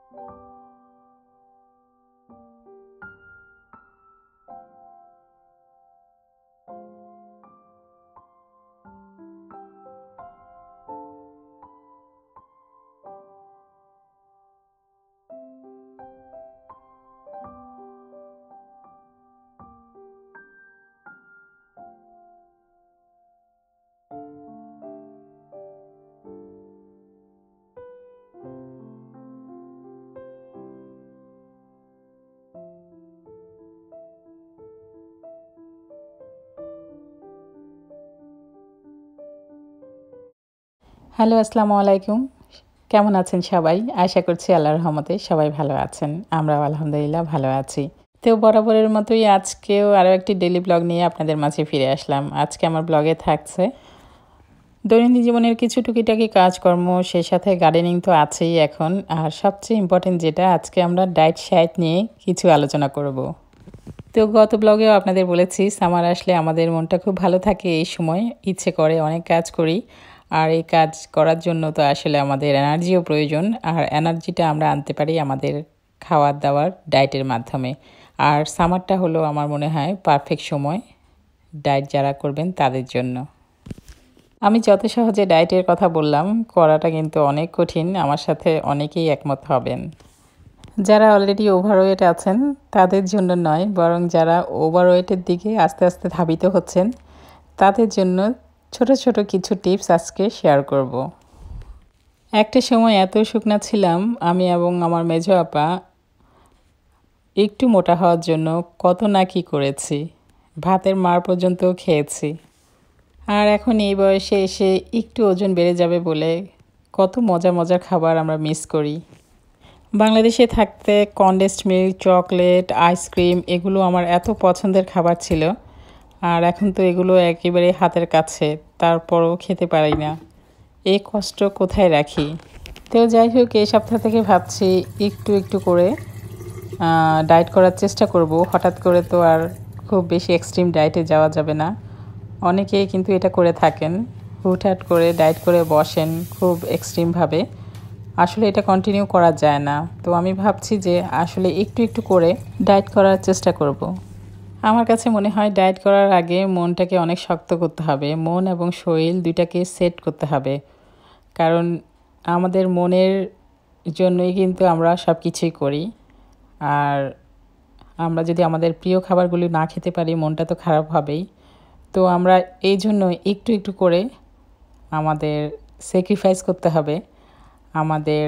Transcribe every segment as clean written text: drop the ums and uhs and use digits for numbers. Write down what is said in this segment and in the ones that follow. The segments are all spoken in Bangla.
হ্যালো, আসসালামু আলাইকুম। কেমন আছেন সবাই? আশা করছি আল্লাহর রহমতে সবাই ভালো আছেন। আমরাও আলহামদুলিল্লাহ ভালো আছি। তো বরাবরের মতোই আজকেও আরও একটি ডেইলি ব্লগ নিয়ে আপনাদের মাঝে ফিরে আসলাম। আজকে আমার ব্লগে থাকছে দৈনন্দিন জীবনের কিছু টুকিটাকি কাজকর্ম, সেই সাথে গার্ডেনিং তো আছেই এখন। আর সবচেয়ে ইম্পর্টেন্ট যেটা, আজকে আমরা ডায়েট নিয়ে কিছু আলোচনা করব। তো গত ব্লগেও আপনাদের বলেছি সামার আসলে আমাদের মনটা খুব ভালো থাকে, এই সময় ইচ্ছে করে অনেক কাজ করি। আর এই কাজ করার জন্য তো আসলে আমাদের এনার্জিও প্রয়োজন, আর এনার্জিটা আমরা আনতে পারি আমাদের খাওয়ার দাওয়ার ডায়েটের মাধ্যমে। আর সামারটা হলো আমার মনে হয় পারফেক্ট সময় ডায়েট যারা করবেন তাদের জন্য। আমি যত সহজে ডায়েটের কথা বললাম, করাটা কিন্তু অনেক কঠিন। আমার সাথে অনেকেই একমত হবেন। যারা অলরেডি ওভারওয়েট আছেন তাদের জন্য নয়, বরং যারা ওভারওয়েটের দিকে আস্তে আস্তে ধাবিত হচ্ছেন তাদের জন্য ছোট ছোট কিছু টিপস আজকে শেয়ার করব। একটা সময় এত শুকনা ছিলাম আমি এবং আমার মেজো আপা, একটু মোটা হওয়ার জন্য কত না কি করেছি, ভাতের মার পর্যন্ত খেয়েছি। আর এখন এই বয়সে এসে একটু ওজন বেড়ে যাবে বলে কত মজার খাবার আমরা মিস করি। বাংলাদেশে থাকতে কনডেন্সড মিল্ক, চকলেট, আইসক্রিম এগুলো আমার এত পছন্দের খাবার ছিল। আর এখন তো এগুলো একেবারে হাতের কাছে, তারপরও খেতে পারি না। এই কষ্ট কোথায় রাখি? তো যাই হোক, এই সপ্তাহ থেকে ভাবছি একটু একটু করে ডায়েট করার চেষ্টা করব। হঠাৎ করে তো আর খুব বেশি এক্সট্রিম ডায়েটে যাওয়া যাবে না। অনেকেই কিন্তু এটা করে থাকেন, হুটহাট করে ডায়েট করে বসেন খুব এক্সট্রিমভাবে। আসলে এটা কন্টিনিউ করা যায় না। তো আমি ভাবছি যে আসলে একটু একটু করে ডায়েট করার চেষ্টা করব। আমার কাছে মনে হয় ডায়েট করার আগে মনটাকে অনেক শক্ত করতে হবে। মন এবং শরীর দুইটাকে সেট করতে হবে। কারণ আমাদের মনের জন্যই কিন্তু আমরা সব কিছুই করি। আর আমরা যদি আমাদের প্রিয় খাবারগুলি না খেতে পারি, মনটা তো খারাপ হবেই। তো আমরা এই জন্য একটু একটু করে আমাদের স্যাক্রিফাইস করতে হবে। আমাদের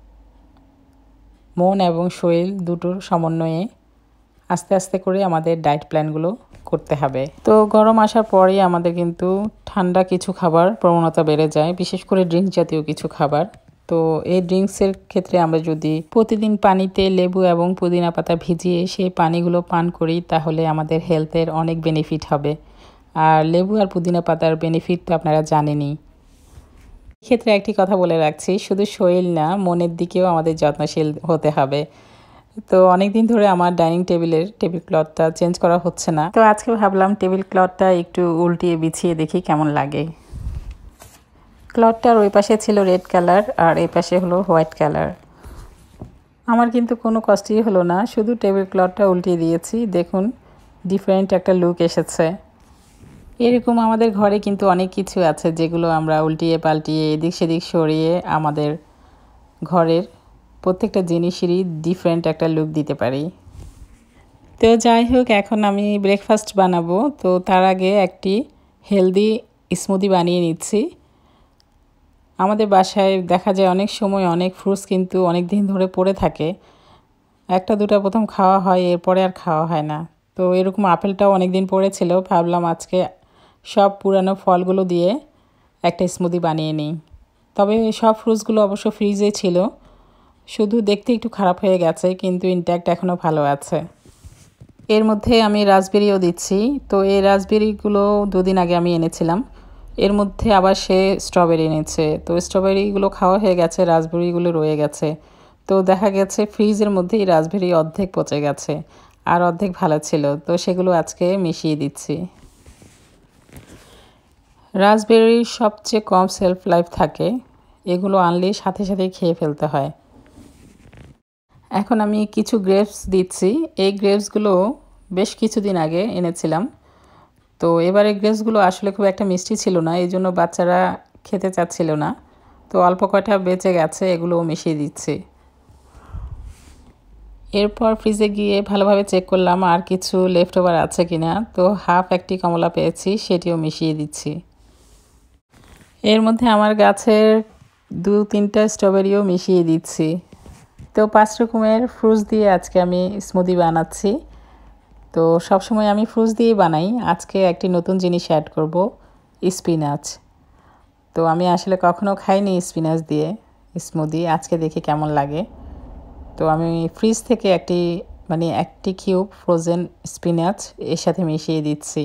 মন এবং শরীর দুটোর সমন্বয়ে আস্তে আস্তে করে আমাদের ডায়েট প্ল্যানগুলো করতে হবে। তো গরম আসার পরেই আমাদের কিন্তু ঠান্ডা কিছু খাবার প্রবণতা বেড়ে যায়, বিশেষ করে ড্রিঙ্ক জাতীয় কিছু খাবার। তো এই ড্রিঙ্কসের ক্ষেত্রে আমরা যদি প্রতিদিন পানিতে লেবু এবং পুদিনা পাতা ভিজিয়ে সেই পানিগুলো পান করি, তাহলে আমাদের হেলথের অনেক বেনিফিট হবে। আর লেবু আর পুদিনা পাতার বেনিফিট তো আপনারা জানেনই। ক্ষেত্রে একটি কথা বলে রাখছি, শুধু শরীর না, মনের দিকেও আমাদের যত্নশীল হতে হবে। তো অনেক দিন ধরে আমার ডাইনিং টেবিল ক্লথটা চেঞ্জ করা হচ্ছে না। তো আজকে ভাবলাম টেবিল ক্লথটা একটু উল্টিয়ে বিছিয়ে দেখি কেমন লাগে। ক্লথটার ওই পাশে ছিল রেড কালার আর এই পাশে হলো হোয়াইট কালার। আমার কিন্তু কোনো কষ্টই হলো না, শুধু টেবিল ক্লথটা উল্টিয়ে দিয়েছি। দেখুন ডিফারেন্ট একটা লুক এসেছে। এরকম আমাদের ঘরে কিন্তু অনেক কিছু আছে যেগুলো আমরা উল্টিয়ে পাল্টিয়ে এদিক সেদিক সরিয়ে আমাদের ঘরের প্রত্যেকটা জিনিসেরই ডিফারেন্ট একটা লুক দিতে পারি। তো যাই হোক, এখন আমি ব্রেকফাস্ট বানাবো। তো তার আগে একটি হেলদি স্মুদি বানিয়ে নিচ্ছি। আমাদের বাসায় দেখা যায় অনেক সময় অনেক ফ্রুটস কিন্তু অনেক দিন ধরে পড়ে থাকে। একটা দুটা প্রথম খাওয়া হয়, এরপরে আর খাওয়া হয় না। তো এরকম আপেলটাও অনেক দিন পড়েছিল, ভাবলাম আজকে সব পুরানো ফলগুলো দিয়ে একটা স্মুদি বানিয়ে নিই। তবে সব ফ্রুটসগুলো অবশ্য ফ্রিজে ছিল, শুধু দেখতে একটু খারাপ হয়ে গেছে, কিন্তু ইনট্যাক্ট এখনও ভালো আছে। এর মধ্যে আমি রাসবেরিও দিচ্ছি। তো এই রাসবেরিগুলো দুদিন আগে আমি এনেছিলাম, এর মধ্যে আবার সে স্ট্রবেরি এনেছে। তো স্ট্রবেরিগুলো খাওয়া হয়ে গেছে, রাসবেরিগুলো রয়ে গেছে। তো দেখা গেছে ফ্রিজের মধ্যেই রাসবেরি অর্ধেক পচে গেছে আর অর্ধেক ভালো ছিল। তো সেগুলো আজকে মিশিয়ে দিচ্ছি। রাসবেরির সবচেয়ে কম সেলফ লাইফ থাকে, এগুলো আনলেই সাথে সাথে খেয়ে ফেলতে হয়। এখন আমি কিছু গ্রেপস দিচ্ছি। এই গ্রেপসগুলো বেশ কিছুদিন আগে এনেছিলাম। তো এবারে গ্রেপসগুলো আসলে খুব একটা মিষ্টি ছিল না, এই জন্য বাচ্চারা খেতে চাচ্ছিল না। তো অল্প কয়টা বেঁচে গেছে, এগুলোও মিশিয়ে দিচ্ছি। এরপর ফ্রিজে গিয়ে ভালোভাবে চেক করলাম আর কিছু লেফট ওভার আছে কিনা। তো হাফ একটি কমলা পেয়েছি, সেটিও মিশিয়ে দিচ্ছি। এর মধ্যে আমার গাছের 2-3টা স্ট্রবেরিও মিশিয়ে দিচ্ছি। তো 5 রকমের ফ্রুটস দিয়ে আজকে আমি স্মুদি বানাচ্ছি। তো সবসময় আমি ফ্রুটস দিয়েই বানাই, আজকে একটি নতুন জিনিস অ্যাড করব, স্পিনাচ। তো আমি আসলে কখনো খাইনি স্পিনাচ দিয়ে স্মুদি, আজকে দেখি কেমন লাগে। তো আমি ফ্রিজ থেকে একটি কিউব ফ্রোজেন স্পিনাচ এর সাথে মিশিয়ে দিচ্ছি।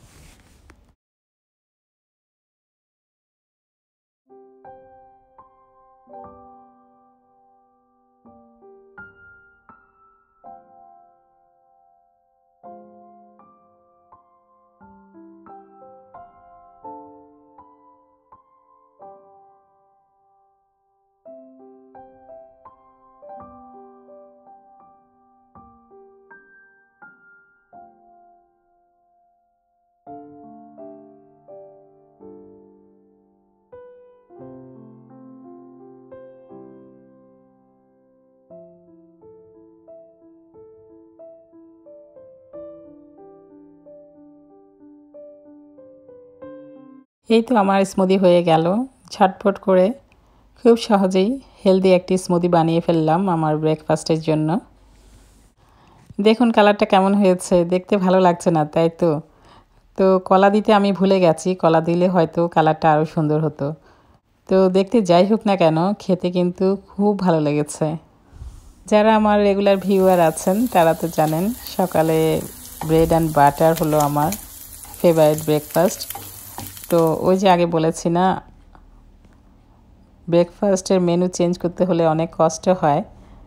এই তো আমার স্মুদি হয়ে গেল। ঝটপট করে খুব সহজেই হেলদি একটি স্মুদি বানিয়ে ফেললাম আমার ব্রেকফাস্টের জন্য। দেখুন কালারটা কেমন হয়েছে, দেখতে ভালো লাগছে না তাই তো? তো কলা দিতে আমি ভুলে গেছি, কলা দিলে হয়তো কালারটা আরও সুন্দর হতো। তো দেখতে যাই হোক না কেন, খেতে কিন্তু খুব ভালো লেগেছে। যারা আমার রেগুলার ভিউয়ার আছেন তারা তো জানেন সকালে ব্রেড অ্যান্ড বাটার হলো আমার ফেভারিট ব্রেকফাস্ট। তো ওই যে আগে বলেছি না, ব্রেকফাস্টের মেনু চেঞ্জ করতে হলে অনেক কষ্ট হয়,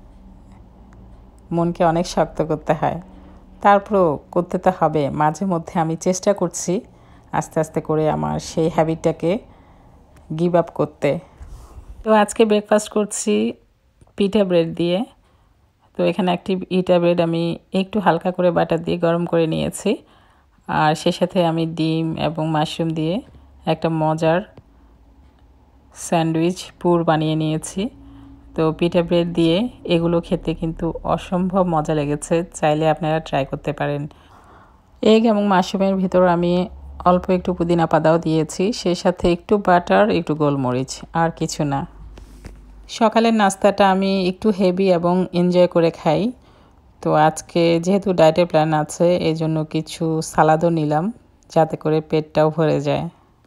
মনকে অনেক শক্ত করতে হয়। তারপরও করতে তো হবে, মাঝে মধ্যে আমি চেষ্টা করছি আস্তে আস্তে করে আমার সেই হ্যাবিটটাকে গিভ আপ করতে। তো আজকে ব্রেকফাস্ট করছি পিঠা ব্রেড দিয়ে। তো এখানে একটি পিঠা ব্রেড আমি একটু হালকা করে বাটার দিয়ে গরম করে নিয়েছি, আর সে সাথে আমি ডিম এবং মাশরুম দিয়ে একটা মজার স্যান্ডউইচ পুর বানিয়ে নিয়েছি। তো পিঠা ব্রেড দিয়ে এগুলো খেতে কিন্তু অসম্ভব মজা লেগেছে, চাইলে আপনারা ট্রাই করতে পারেন। এগ এবং মাশরুমের ভিতর আমি অল্প একটু পুদিনা পাতাও দিয়েছি, সেই সাথে একটু বাটার, একটু গোলমরিচ, আর কিছু না। সকালের নাস্তাটা আমি একটু হেভি এবং এনজয় করে খাই। তো আজকে যেহেতু ডায়েটের প্ল্যান আছে, এই জন্য কিছু সালাদও নিলাম যাতে করে পেটটাও ভরে যায়।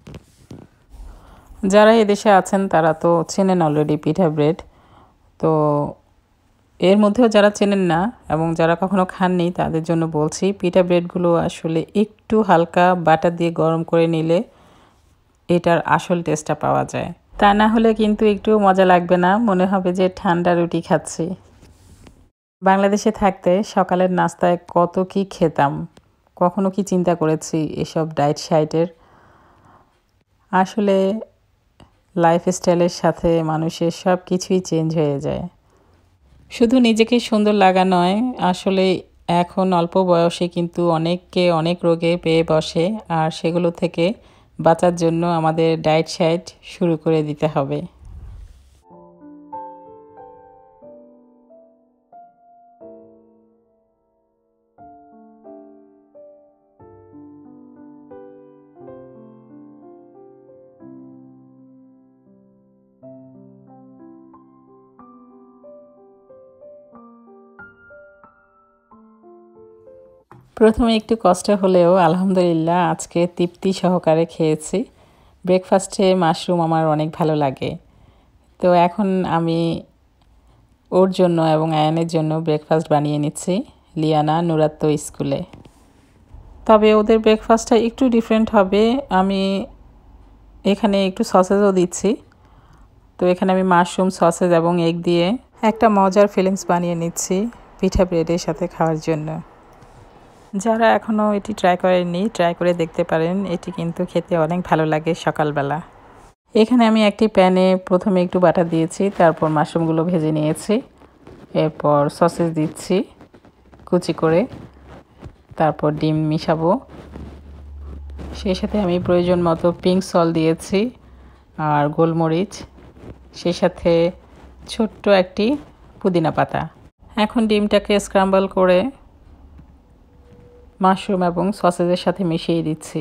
যারা এদেশে আছেন তারা তো চেনেন অলরেডি পিঠা ব্রেড। তো এর মধ্যেও যারা চেনেন না এবং যারা কখনো খাননি তাদের জন্য বলছি, পিঠা ব্রেডগুলো আসলে একটু হালকা বাটার দিয়ে গরম করে নিলে এটার আসল টেস্টটা পাওয়া যায়। তা না হলে কিন্তু একটু মজা লাগবে না, মনে হবে যে ঠান্ডা রুটি খাচ্ছি। বাংলাদেশে থাকতে সকালের নাস্তায় কত কি খেতাম, কখনো কি চিন্তা করেছি এসব ডায়েট শাইটের? আসলে লাইফস্টাইলের সাথে মানুষের সব কিছুই চেঞ্জ হয়ে যায়। শুধু নিজেকে সুন্দর লাগা নয়, আসলে এখন অল্প বয়সে কিন্তু অনেককে অনেক রোগে পেয়ে বসে, আর সেগুলো থেকে বাঁচার জন্য আমাদের ডায়েট শাইট শুরু করে দিতে হবে। প্রথমে একটু কষ্ট হলেও আলহামদুলিল্লাহ আজকে তৃপ্তি সহকারে খেয়েছি। ব্রেকফাস্টে মাশরুম আমার অনেক ভালো লাগে। তো এখন আমি ওর জন্য এবং আয়ানের জন্য ব্রেকফাস্ট বানিয়ে নিচ্ছি লিয়ানা নুরাত্ত স্কুলে। তবে ওদের ব্রেকফাস্টটা একটু ডিফারেন্ট হবে, আমি এখানে একটু সসেজও দিচ্ছি। তো এখানে আমি মাশরুম, সসেজ এবং এগ দিয়ে একটা মজার ফিলিংস বানিয়ে নিচ্ছি পিঠা ব্রেডের সাথে খাওয়ার জন্য। যারা এখনও এটি ট্রাই করেননি, ট্রাই করে দেখতে পারেন, এটি কিন্তু খেতে অনেক ভালো লাগে সকালবেলা। এখানে আমি একটি প্যানে প্রথমে একটু বাটার দিয়েছি, তারপর মাশরুমগুলো ভেজে নিয়েছি। এরপর সসেজ দিচ্ছি কুচি করে, তারপর ডিম মিশাবো। সেই সাথে আমি প্রয়োজন মতো পিঙ্ক সল্ট দিয়েছি আর গোলমরিচ, সেই সাথে ছোট্ট একটি পুদিনা পাতা। এখন ডিমটাকে স্ক্রাম্বল করে মাশরুম এবং সসেজের সাথে মিশিয়ে দিচ্ছি।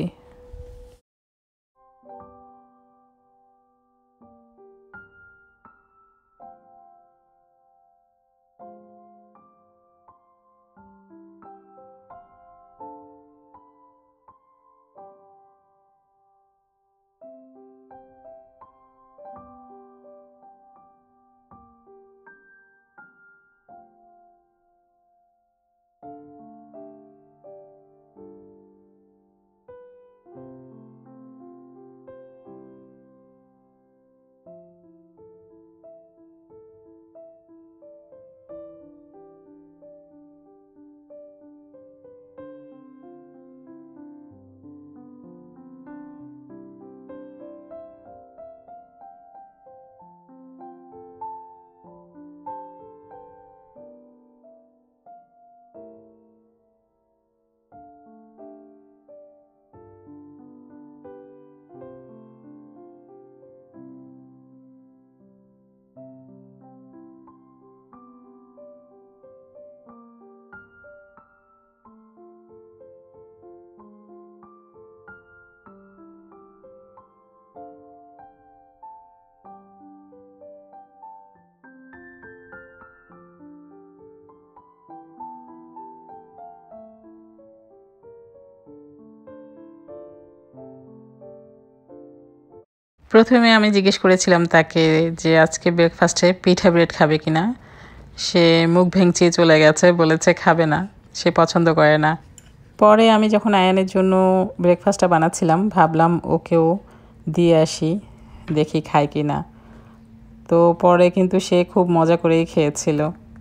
প্রথমে আমি জিজ্ঞেস করেছিলাম তাকে যে আজকে ব্রেকফাস্টে পিঠা ব্রেড খাবে কিনা। সে মুখ ভেঙচিয়ে চলে গেছে, বলেছে খাবে না, সে পছন্দ করে না। পরে আমি যখন আয়ানের জন্য ব্রেকফাস্টটা বানাচ্ছিলাম ভাবলাম ওকেও দিয়ে আসি, দেখি খায় কি না। তো পরে কিন্তু সে খুব মজা করেই খেয়েছিল।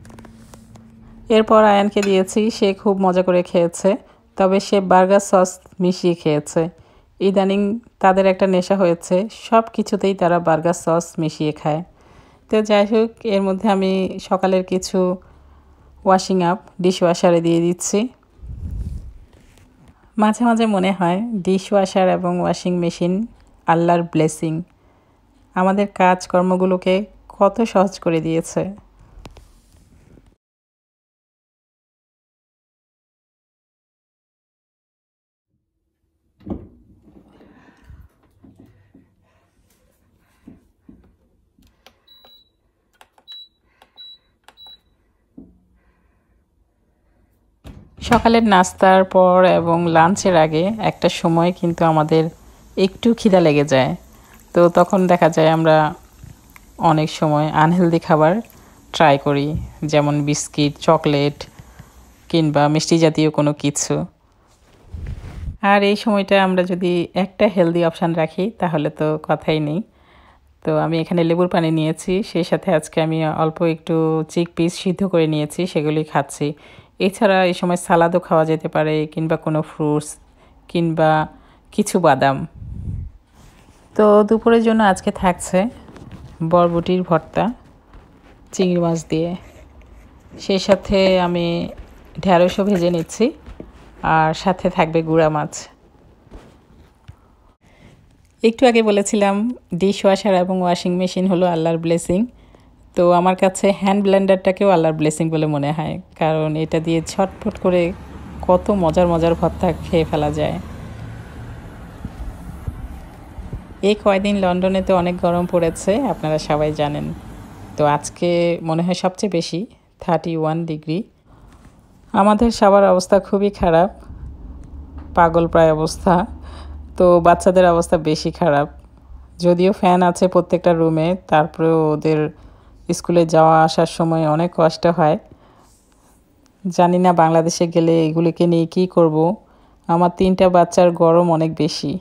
এরপর আয়ানকে দিয়েছি, সে খুব মজা করে খেয়েছে, তবে সে বার্গার সস মিশিয়ে খেয়েছে। ইদানিং তাদের একটা নেশা হয়েছে, সব কিছুতেই তারা বার্গার সস মিশিয়ে খায়। তো যাই হোক, এর মধ্যে আমি সকালের কিছু ওয়াশিং আপ ডিশ ওয়াশারে দিয়ে দিচ্ছি। মাঝে মাঝে মনে হয় ডিশ ওয়াশার এবং ওয়াশিং মেশিন আল্লাহর ব্লেসিং, আমাদের কাজকর্মগুলোকে কত সহজ করে দিয়েছে। সকালের নাস্তার পর এবং লাঞ্চের আগে একটা সময় কিন্তু আমাদের একটু খিদা লেগে যায়। তো তখন দেখা যায় আমরা অনেক সময় আনহেলদি খাবার ট্রাই করি, যেমন বিস্কিট, চকলেট কিংবা মিষ্টি জাতীয় কোনো কিছু। আর এই সময়টা আমরা যদি একটা হেলদি অপশান রাখি তাহলে তো কথাই নেই। তো আমি এখানে লেবুর পানি নিয়েছি, সেই সাথে আজকে আমি অল্প একটু চিকপিস সিদ্ধ করে নিয়েছি, সেগুলি খাচ্ছি। এছাড়া এই সময় সালাদও খাওয়া যেতে পারে, কিংবা কোনো ফ্রুটস কিংবা কিছু বাদাম। তো দুপুরের জন্য আজকে থাকছে বরবটির ভর্তা চিংড়ি মাছ দিয়ে, সেই সাথে আমি ঢেঁড়সও ভেজে নিচ্ছি, আর সাথে থাকবে গুঁড়া মাছ। একটু আগে বলেছিলাম ডিশ ওয়াশার এবং ওয়াশিং মেশিন হলো আল্লাহর ব্লেসিং। তো আমার কাছে হ্যান্ড ব্লেন্ডারটাকেও আল্লাহর ব্লেসিং বলে মনে হয়, কারণ এটা দিয়ে ছটফট করে কত মজার মজার ভর্তা খেয়ে ফেলা যায়। এই কয়দিন লন্ডনে তো অনেক গরম পড়েছে, আপনারা সবাই জানেন। তো আজকে মনে হয় সবচেয়ে বেশি 31 ডিগ্রি। আমাদের সবার অবস্থা খুবই খারাপ, পাগল প্রায় অবস্থা। তো বাচ্চাদের অবস্থা বেশি খারাপ, যদিও ফ্যান আছে প্রত্যেকটা রুমে, তারপরেও ওদের স্কুলে যাওয়া আসার সময় অনেক কষ্ট হয়। জানি না বাংলাদেশে গেলে এগুলিকে নিয়ে কী করব। আমার 3টা বাচ্চার গরম অনেক বেশি।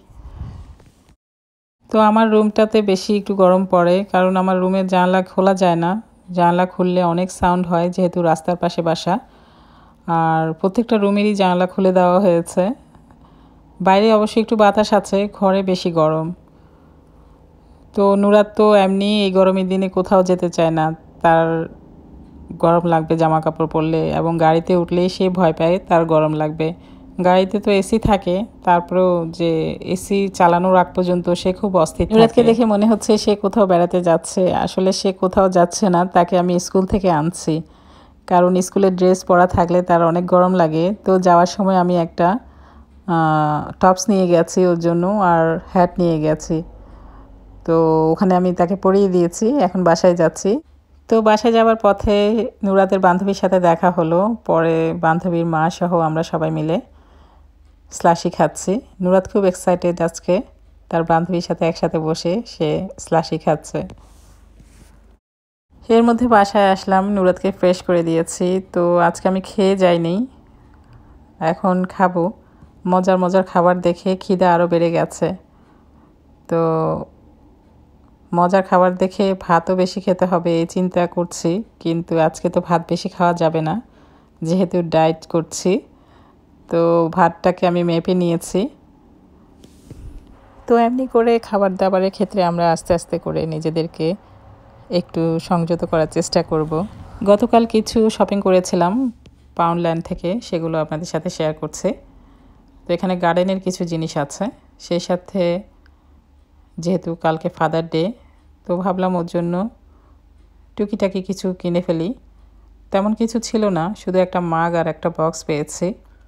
তো আমার রুমটাতে বেশি একটু গরম পড়ে, কারণ আমার রুমের জানলা খোলা যায় না। জানলা খুললে অনেক সাউন্ড হয়, যেহেতু রাস্তার পাশে বাসা। আর প্রত্যেকটা রুমেরই জানলা খুলে দেওয়া হয়েছে। বাইরে অবশ্যই একটু বাতাস আছে, ঘরে বেশি গরম। তো নুরাত তো এমনি এই গরমের দিনে কোথাও যেতে চায় না, তার গরম লাগবে জামা কাপড় পরলে, এবং গাড়িতে উঠলেই সে ভয় পায় তার গরম লাগবে। গাড়িতে তো এসি থাকে, তারপরেও যে এসি চালানোর আগ পর্যন্ত সে খুব অস্থির থাকে। নুরাতকে দেখে মনে হচ্ছে সে কোথাও বেড়াতে যাচ্ছে, আসলে সে কোথাও যাচ্ছে না, তাকে আমি স্কুল থেকে আনছি। কারণ স্কুলের ড্রেস পরা থাকলে তার অনেক গরম লাগে। তো যাওয়ার সময় আমি একটা টপস নিয়ে গেছি ওর জন্য, আর হ্যাট নিয়ে গেছি। তো ওখানে আমি তাকে পরিয়ে দিয়েছি, এখন বাসায় যাচ্ছি। তো বাসায় যাওয়ার পথে নুরাতের বান্ধবীর সাথে দেখা হলো। পরে বান্ধবীর মা সহ আমরা সবাই মিলে স্লাশি খাচ্ছি। নুরাত খুব এক্সাইটেড আজকে তার বান্ধবীর সাথে একসাথে বসে সে স্লাশি খাচ্ছে। এর মধ্যে বাসায় আসলাম, নুরাতকে ফ্রেশ করে দিয়েছি। তো আজকে আমি খেয়ে যাইনি, এখন খাবো। মজার মজার খাবার দেখে খিদে আরও বেড়ে গেছে। তো মজার খাবার দেখে ভাতও বেশি খেতে হবে এই চিন্তা করছি, কিন্তু আজকে তো ভাত বেশি খাওয়া যাবে না যেহেতু ডায়েট করছি। তো ভাতটাকে আমি মেপে নিয়েছি। তো এমনি করে খাবার দাবারের ক্ষেত্রে আমরা আস্তে আস্তে করে নিজেদেরকে একটু সংযত করার চেষ্টা করব। গতকাল কিছু শপিং করেছিলাম পাউন্ডল্যান্ড থেকে, সেগুলো আপনাদের সাথে শেয়ার করছি। তো এখানে গার্ডেনের কিছু জিনিস আছে, সেই সাথে যেহেতু কালকে ফাদার ডে, তো ভাবলাম ওর জন্য টুকিটাকি কিছু কিনে ফেলি। তেমন কিছু ছিল না, শুধু একটা মাগ আর একটা বক্স পেয়েছি।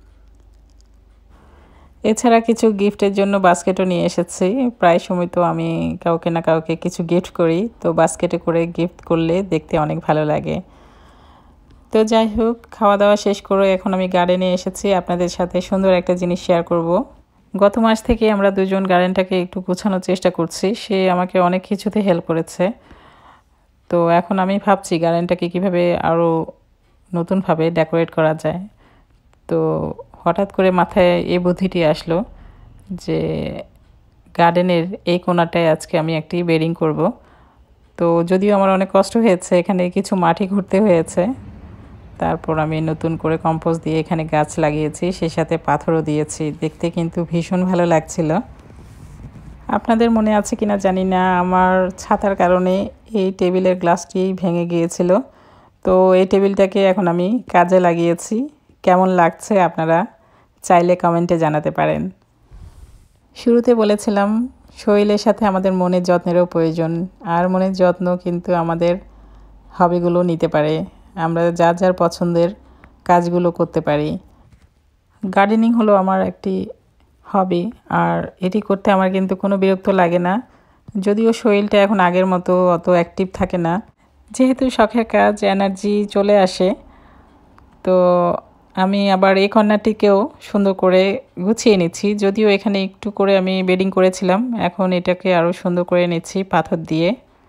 এছাড়া কিছু গিফটের জন্য বাস্কেটও নিয়ে এসেছি। প্রায় সময় তো আমি কাউকে না কাউকে কিছু গিফট করি, তো বাস্কেটে করে গিফট করলে দেখতে অনেক ভালো লাগে। তো যাই হোক, খাওয়া দাওয়া শেষ করে এখন আমি গার্ডেনে এসেছি, আপনাদের সাথে সুন্দর একটা জিনিস শেয়ার করব। গত মাস থেকে আমরা দুজন গার্ডেনটাকে একটু গোছানোর চেষ্টা করছি, সে আমাকে অনেক কিছুতে হেল্প করেছে। তো এখন আমি ভাবছি গার্ডেনটাকে কীভাবে আরও নতুনভাবে ডেকোরেট করা যায়। তো হঠাৎ করে মাথায় এই বুদ্ধিটি আসলো যে গার্ডেনের এই কোণাটায় আজকে আমি একটি বেডিং করব। তো যদিও আমার অনেক কষ্ট হয়েছে, এখানে কিছু মাটি ঘুরতে হয়েছে, তারপর আমি নতুন করে কম্পোস্ট দিয়ে এখানে গাছ লাগিয়েছি, সেই সাথে পাথরও দিয়েছি। দেখতে কিন্তু ভীষণ ভালো লাগছিল। আপনাদের মনে আছে কিনা জানি না, আমার ছাতার কারণে এই টেবিলের গ্লাসটি ভেঙে গিয়েছিল। তো এই টেবিলটাকে এখন আমি কাজে লাগিয়েছি। কেমন লাগছে আপনারা চাইলে কমেন্টে জানাতে পারেন। শুরুতে বলেছিলাম শরীরের সাথে আমাদের মনের যত্নেরও প্রয়োজন, আর মনের যত্ন কিন্তু আমাদের হবিগুলো নিতে পারে, আমরা যার যার পছন্দের কাজগুলো করতে পারি। গার্ডেনিং হলো আমার একটি হবি, আর এটি করতে আমার কিন্তু কোনো বিরক্ত লাগে না। যদিও শরীরটা এখন আগের মতো অত অ্যাক্টিভ থাকে না, যেহেতু শখের কাজ এনার্জি চলে আসে। তো আমি আবার এই কর্নারটিকেও সুন্দর করে গুছিয়ে নিচ্ছি, যদিও এখানে একটু করে আমি বেডিং করেছিলাম, এখন এটাকে আরও সুন্দর করে নিচ্ছি পাথর দিয়ে।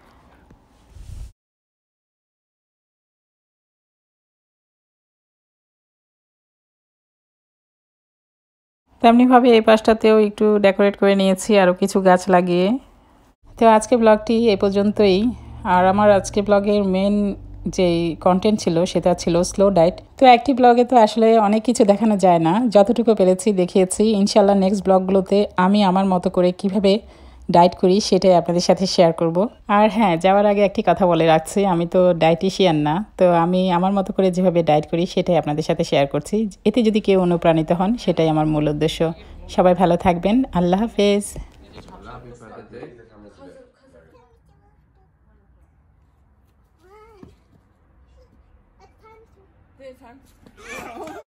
তেমনিভাবে এই পাশটাতেও একটু ডেকোরেট করে নিয়েছি আরও কিছু গাছ লাগিয়ে। তো আজকে ব্লগটি এই পর্যন্তই। আর আমার আজকে ব্লগের মেন যেই কন্টেন্ট ছিল সেটা ছিল স্লো ডায়েট। তো একটি ব্লগে তো আসলে অনেক কিছু দেখানো যায় না, যতটুকু পেরেছি দেখিয়েছি। ইনশাল্লাহ নেক্সট ব্লগগুলোতে আমি আমার মতো করে কিভাবে ডায়েট করি সেটাই আপনাদের সাথে শেয়ার করব। আর হ্যাঁ, যাওয়ার আগে একটি কথা বলে রাখছি, আমি তো ডায়েটিশিয়ান না, তো আমি আমার মতো করে যেভাবে ডায়েট করি সেটাই আপনাদের সাথে শেয়ার করছি। এতে যদি কেউ অনুপ্রাণিত হন সেটাই আমার মূল উদ্দেশ্য। সবাই ভালো থাকবেন, আল্লাহ হাফেজ।